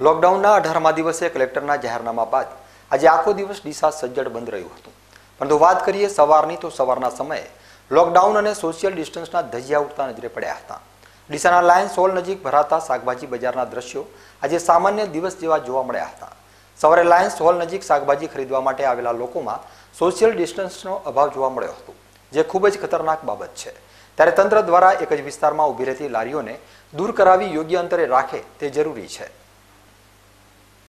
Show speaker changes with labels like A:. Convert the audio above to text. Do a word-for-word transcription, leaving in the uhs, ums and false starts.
A: લોકડાઉનના અઢારમા દિવસે કલેક્ટરના જાહેરનામા બાદ આજે આખો દિવસ ડીસા સજ્જડ બંધ રહ્યું હતું. પરંતુ વાત કરીએ સવારની તો સવારના સમયે લોકડાઉન અને સોશિયલ ડિસ્ટન્સના ધજિયા ઉડતા નજરે પડ્યા હતા. ડીસાના લાયન્સ હોલ નજીક ભરાતા શાકભાજી બજારના દ્રશ્યો આજે સામાન્ય દિવસ જેવા જોવા મળ્યા હતા. સવારે લાયન્સ હોલ નજીક શાકભાજી ખરીદવા માટે આવેલા લોકોમાં સોશિયલ ડિસ્ટન્સનો અભાવ જોવા મળ્યો હતો, જે ખૂબ જ ખતરનાક બાબત છે. ત્યારે તંત્ર દ્વારા એક જ વિસ્તારમાં ઊભી રહેતી લારીઓને દૂર કરાવી યોગ્ય અંતરે રાખે તે જરૂરી છે.